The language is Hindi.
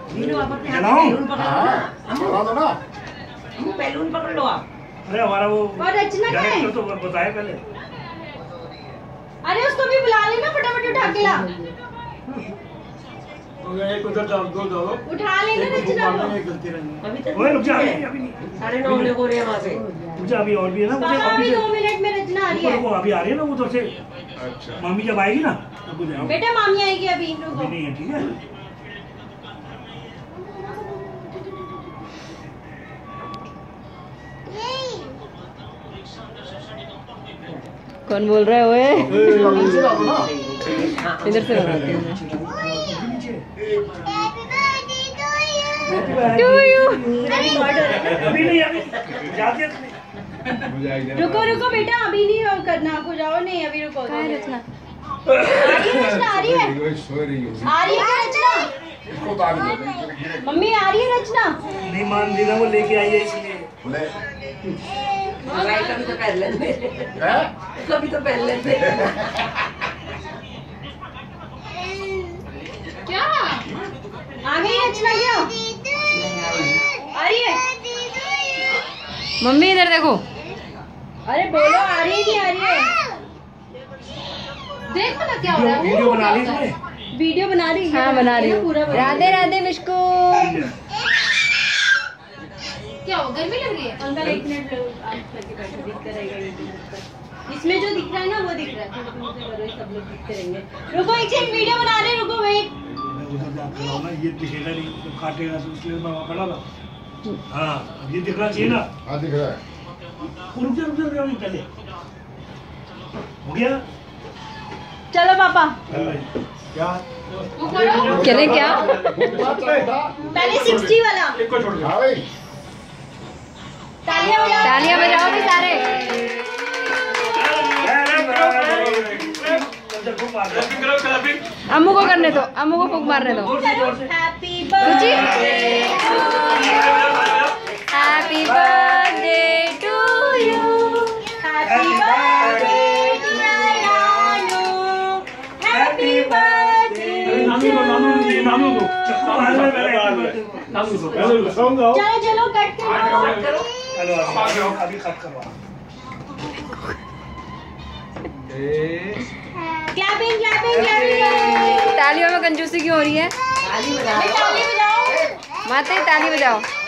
बैलून पकड़ लो आप। अरे हमारा वो रचना का है तो बताया पहले। अरे उसको भी बुला लेना, फटाफट उठा के ला। एक उधर डाल दो उठा लेना रचना को। अभी तक रुक जा, अभी नहीं 9:30 हो रहे हैं वहाँ से। रुक जा, अभी और भी है ना। पापा अभी 2 मिनट में रचना आ रही है। वो अभी आ रही है ना उधर से। अच्छा मम्मी जब आएगी ना तब जाओ। बेटा मामी आएगी अभी, रुको। अभी नहीं है, ठीक है। कौन बोल रहा है ओए? इधर से लगाती हूँ रुको रुको बेटा, अभी नहीं करना आपको, जाओ नहीं अभी रुको। रचना आ रही है रचना। मम्मी आ रही है रचना। नहीं मान दी ना, वो लेके आई है इसलिए। कभी तो पहन लेते, कभी तो पहन लेते। क्या आ गई रचना? क्या आ रही है? मम्मी इधर देखो। अरे बोलो, आ रही है नहीं आ रही है? देखो ना क्या हो रहा है। वीडियो बना ली तुमने? वीडियो बना रही है? हाँ बना रही हूँ। पूरा राधे राधे मिशको। क्या हो, गर्मी लग रही है? अंकल 1 मिनट दिखता रहेगा। इसमें जो दिख रहा है ना वो दिख रहा है, सब लोग दिखते रहेंगे। रुको एक सेकंड, वीडियो बना रहे, रुको वेट। ये दिखेगा नहीं तो काटेगा, तो इसलिए मैं वहाँ खड़ा था। हाँ ये दिखना चाहिए ना। हाँ दिख रहा है। रुक जा पहले। हो गया? चलो पापा। क्या चले क्या? पहले 60 वाला। एक को छोड़ दो। हाँ भाई तालियां बजाओ भी सारे। अम्मू को करने दो, अम्मू को फूंक मारने दो। Happy birthday, happy birthday to you, happy birthday to Nanu, happy birthday. चलो चलो कट करो। अभी कट करवा। Clapping clapping clapping. तालियों में कंजूसी क्यों हो रही है? ताली ताली बजाओ। माते ताली बजाओ।